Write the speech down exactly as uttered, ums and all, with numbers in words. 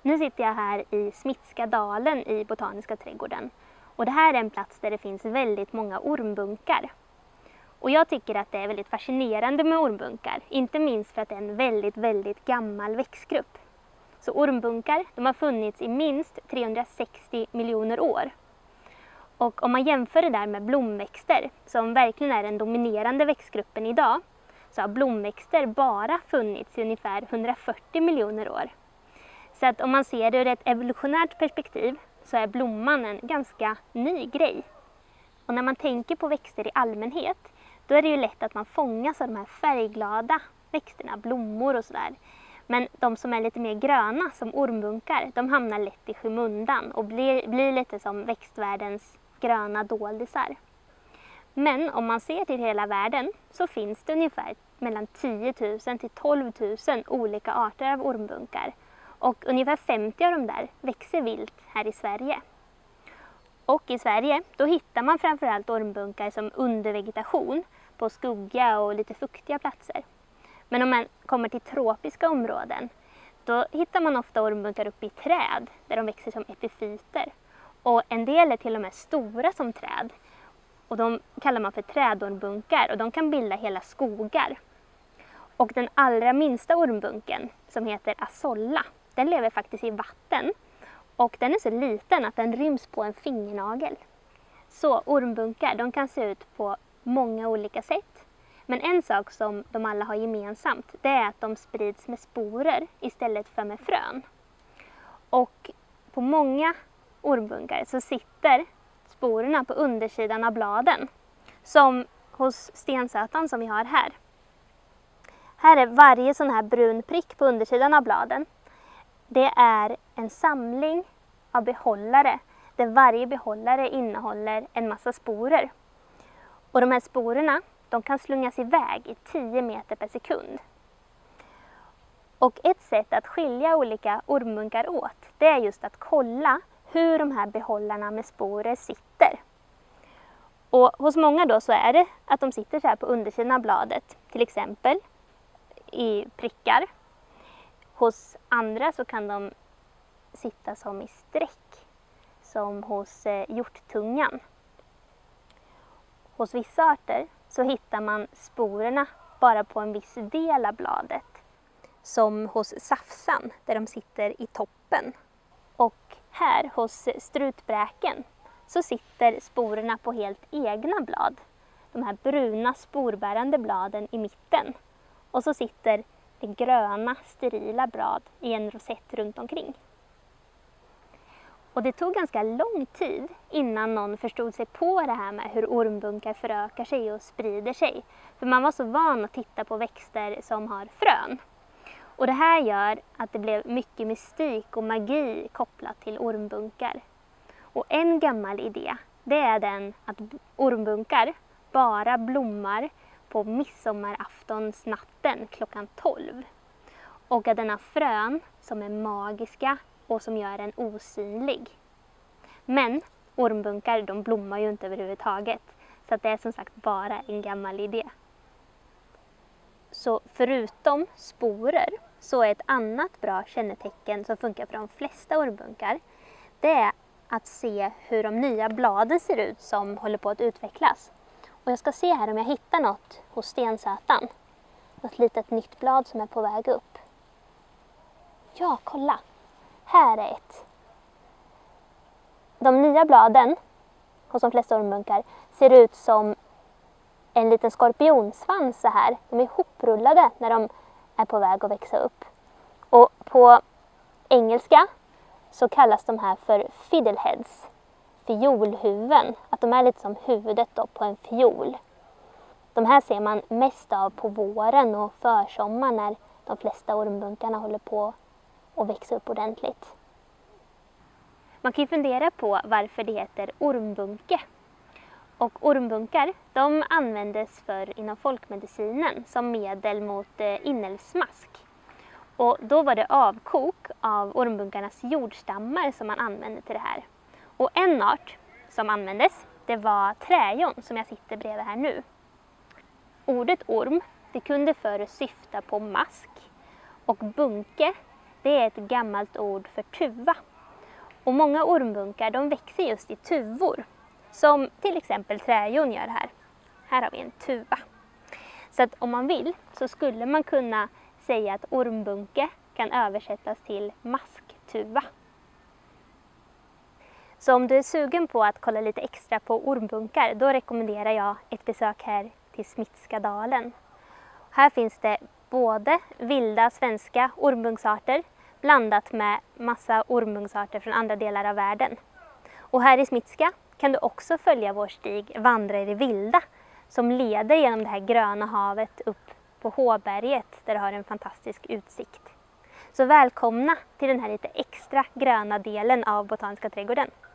Nu sitter jag här i Smitska dalen i Botaniska trädgården. Och det här är en plats där det finns väldigt många ormbunkar. Och jag tycker att det är väldigt fascinerande med ormbunkar. Inte minst för att det är en väldigt, väldigt gammal växtgrupp. Så ormbunkar, de har funnits i minst trehundrasextio miljoner år. Och om man jämför det där med blomväxter, som verkligen är den dominerande växtgruppen idag, så har blomväxter bara funnits i ungefär hundrafyrtio miljoner år. Så att om man ser det ur ett evolutionärt perspektiv så är blomman en ganska ny grej. Och när man tänker på växter i allmänhet, då är det ju lätt att man fångas av de här färgglada växterna, blommor och sådär. Men de som är lite mer gröna, som ormbunkar, de hamnar lätt i skymundan och blir, blir lite som växtvärldens gröna doldisar. Men om man ser till hela världen så finns det ungefär mellan tio tusen till tolv tusen olika arter av ormbunkar. Och ungefär femtio av dem där växer vilt här i Sverige. Och i Sverige då hittar man framförallt ormbunkar som undervegetation på skugga och lite fuktiga platser. Men om man kommer till tropiska områden då hittar man ofta ormbunkar uppe i träd där de växer som epifyter. Och en del är till och med stora som träd. Och de kallar man för trädormbunkar och de kan bilda hela skogar. Och den allra minsta ormbunken som heter Azolla, den lever faktiskt i vatten. Och den är så liten att den ryms på en fingernagel. Så ormbunkar, de kan se ut på många olika sätt. Men en sak som de alla har gemensamt, det är att de sprids med sporer istället för med frön. Och på många ormbunkar så sitter sporerna på undersidan av bladen. Som hos stensötan som vi har här. Här är varje sån här brun prick på undersidan av bladen. Det är en samling av behållare där varje behållare innehåller en massa sporer. Och de här sporerna, de kan slungas iväg i tio meter per sekund. Och ett sätt att skilja olika ormbunkar åt, det är just att kolla hur de här behållarna med sporer sitter. Och hos många då så är det att de sitter så här på undersidan av bladet, till exempel i prickar. Hos andra så kan de sitta som i streck, som hos eh, hjorttungan. Hos vissa arter så hittar man sporerna bara på en viss del av bladet, som hos safsan där de sitter i toppen. Och här hos strutbräken så sitter sporerna på helt egna blad, de här bruna sporbärande bladen i mitten. Och så sitter det gröna sterila blad i en rosett runt omkring. Och det tog ganska lång tid innan någon förstod sig på det här med hur ormbunkar förökar sig och sprider sig. För man var så van att titta på växter som har frön. Och det här gör att det blev mycket mystik och magi kopplat till ormbunkar. Och en gammal idé, det är den att ormbunkar bara blommar på midsommaraftonsnatten klockan tolv. Och att den har frön som är magiska och som gör den osynlig. Men ormbunkar, de blommar ju inte överhuvudtaget. Så att det är som sagt bara en gammal idé. Så förutom sporer så är ett annat bra kännetecken som funkar för de flesta ormbunkar, det är att se hur de nya bladen ser ut som håller på att utvecklas. Och jag ska se här om jag hittar något hos stensötan. Något litet nytt blad som är på väg upp. Ja, kolla! Här är ett. De nya bladen hos de flesta ormbunkar ser ut som en liten skorpionsvans så här. De är ihoprullade när de är på väg att växa upp. Och på engelska så kallas de här för fiddleheads, fiolhuvuden. Att de är lite som huvudet då på en fiol. De här ser man mest av på våren och försommaren när de flesta ormbunkarna håller på att växa upp ordentligt. Man kan ju fundera på varför det heter ormbunke. Och ormbunkar, de användes för inom folkmedicinen som medel mot inälvsmask. Och då var det avkok av ormbunkarnas jordstammar som man använde till det här. Och en art som användes, det var träjon som jag sitter bredvid här nu. Ordet orm, det kunde förr syfta på mask. Och bunke, det är ett gammalt ord för tuva. Och många ormbunkar de växer just i tuvor, som till exempel träjon gör här. Här har vi en tuva. Så att om man vill så skulle man kunna säga att ormbunke kan översättas till masktuva. Så om du är sugen på att kolla lite extra på ormbunkar, då rekommenderar jag ett besök här till Smitska dalen. Här finns det både vilda svenska ormbunksarter blandat med massa ormbunksarter från andra delar av världen. Och här i Smitska kan du också följa vår stig Vandra i det vilda som leder genom det här gröna havet upp på Håberget där du har en fantastisk utsikt. Så välkomna till den här lite extra gröna delen av Botaniska trädgården.